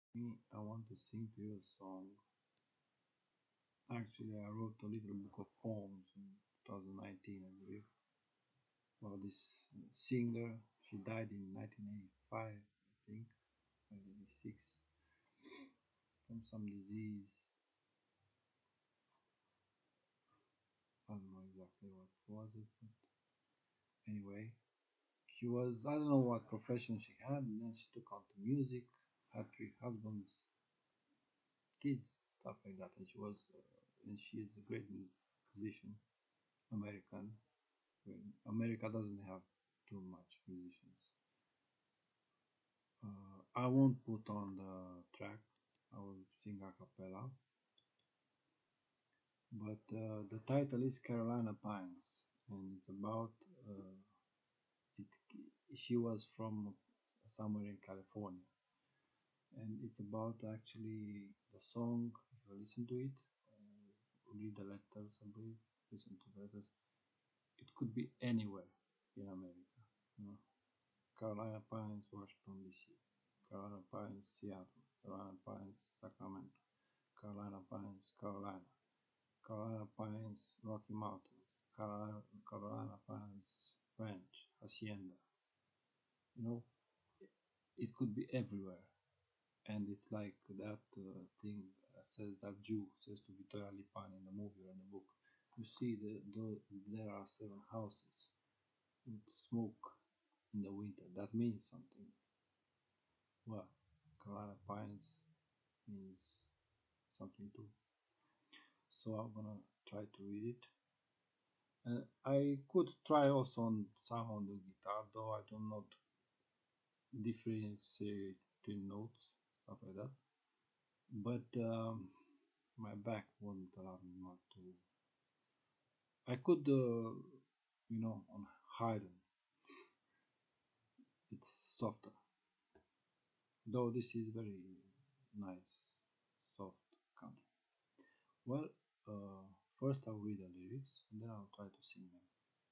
Me, I want to sing to you a song. Actually, I wrote a little book of poems in 2019, I believe, about this singer. She died in 1985, I think, 1986, from some disease. I don't know exactly what was it, but anyway, she was, I don't know what profession she had, and then she took on to music, had three husbands, kids, stuff like that, and and she is a great musician, American. When America doesn't have too much musicians. I won't put on the track. I will sing a cappella. But the title is Carolina Pines, and it's about it. She was from somewhere in California, and it's about actually the song. If you listen to it, read the letters, I believe, listen to the letters. It could be anywhere in America. You know, Carolina Pines, Washington D.C., Carolina Pines, Seattle, Carolina Pines, Sacramento, Carolina Pines, Carolina, Carolina Pines, Rocky Mountains, Carolina Pines Ranch, Hacienda. You know, it could be everywhere. And it's like that thing that says that Jew says to Vittoria Lipani in the movie or in the book. You see, there are seven houses with smoke in the winter. That means something. Well, Carolina Pines means something too. So I'm gonna try to read it. I could try also on some on the guitar, though I do not differentiate between notes, stuff like that. But my back won't allow me not to. I could, on Haydn, it's softer. Though this is very nice, soft country. Well, first I'll read the lyrics and then I'll try to sing them.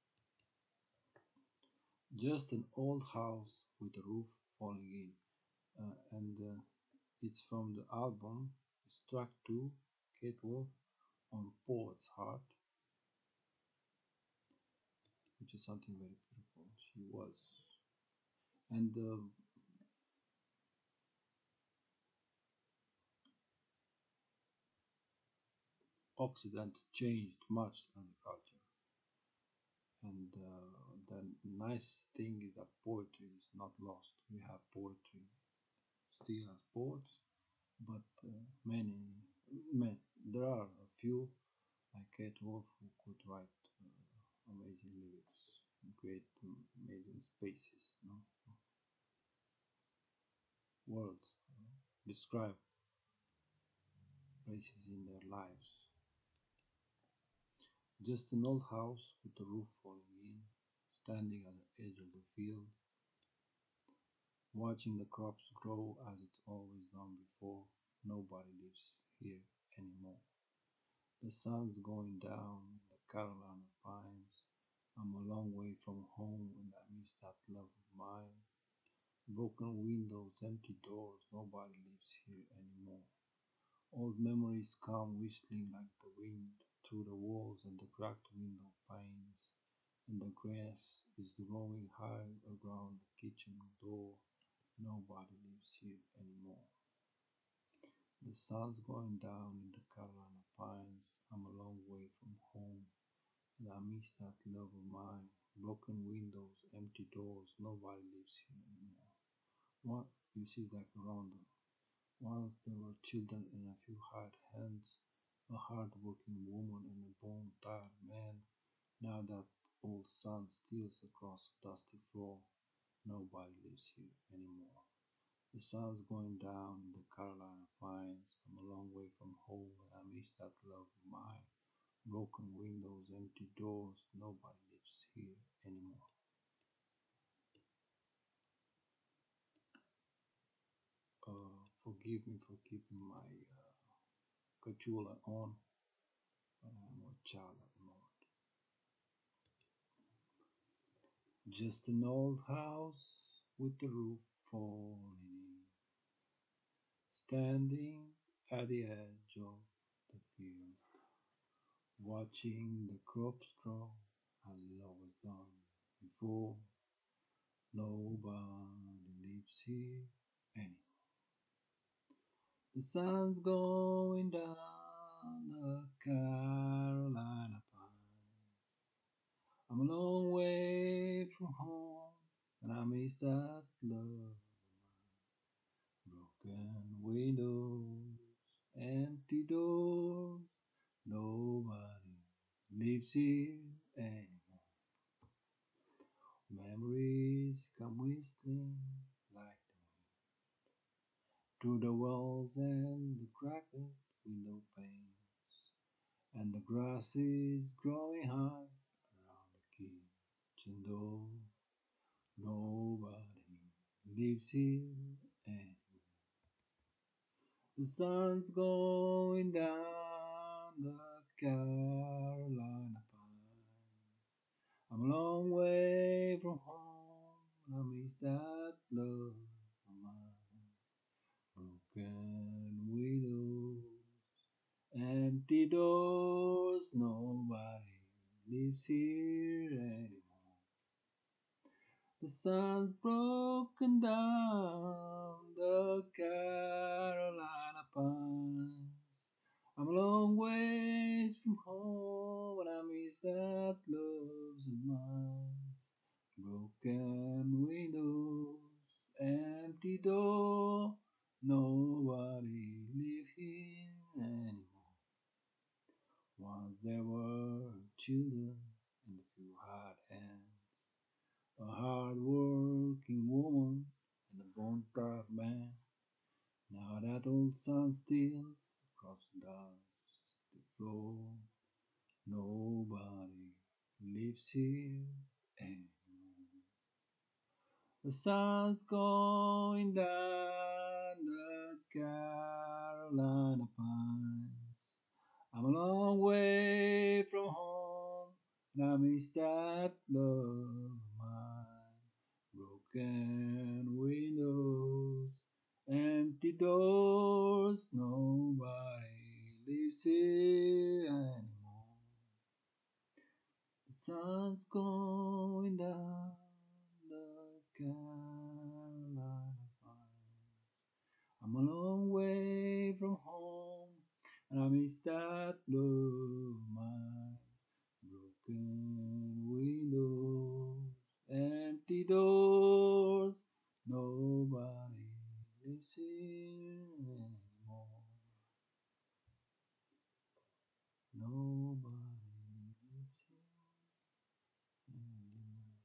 Just an old house with a roof falling in, and it's from the album Struck 2, Kate Wolf on Poet's Heart, which is something very beautiful. She was. And the Occident changed much as a culture. And the nice thing is that poetry is not lost. We have poetry still as poets, but there are a few like Kate Wolf who could write amazing lyrics and create amazing spaces, worlds, describe places in their lives. Just an old house with the roof falling in, standing at the edge of the field, watching the crops grow as it's always done before. Nobody lives here anymore. The sun's going down in the Carolina pines. I'm a long way from home and I miss that love of mine. Broken windows, empty doors, nobody lives here anymore. Old memories come whistling like the wind through the walls and the cracked window panes, and the grass is growing high around the kitchen door. Nobody lives here anymore. The sun's going down in the Carolina pines. I'm a long way from home, and I miss that love of mine. Broken windows, empty doors, nobody lives here anymore. What you see like around them. Once there were children and a few hired hands, a hard-working woman and a bone-tired man. Now that old sun steals across the dusty floor, nobody lives here anymore. The sun's going down in the Carolina pines. I'm a long way from home and I miss that love of mine. Broken windows, empty doors, nobody lives here anymore. Forgive me for keeping my cachula on. I'm a child at the moment. Just an old house with the roof falling in, standing at the edge of the field, watching the crops grow as it always done before. Nobody lives here anymore. The sun's going down the Carolina pine. I'm a long way from home, and I miss that love. Broken windows, empty doors, nobody lives here anymore. Memories come whistling like the wind through the walls and the cracked window panes, and the grass is growing high around the kitchen door. Nobody lives here anymore. The sun's going down the Carolina pines. I'm a long way from home, and I miss that love of mine. Broken windows, empty doors, nobody lives here anymore. The sun's broken down the Carolina pines. I'm a long ways from home, and I miss that love's of mine. Broken windows, empty door, nobody live here anymore. Once there were children and a few hard hands, a hard-working woman and a bone-tough man. Now that old sun steals across the dusty floor. Nobody lives here anymore. The sun's going down the Carolina pines. I'm a long way from home, and I miss that love of mine. Broken windows, empty doors, nobody lives here anymore. The sun's going down the Carolina pines. I'm a long way from home, and I miss that love of mine. Broken windows, empty doors, nobody lives here anymore. Nobody lives here anymore.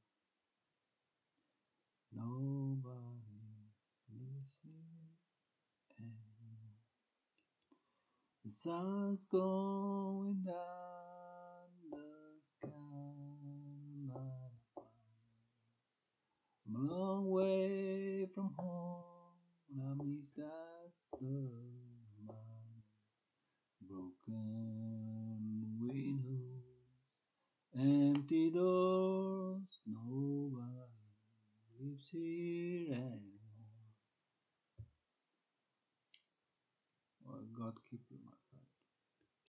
Nobody lives here anymore. The sun's going down the Carolina pines. I'm a long way from home, and I miss that love of mine. Broken windows, empty doors.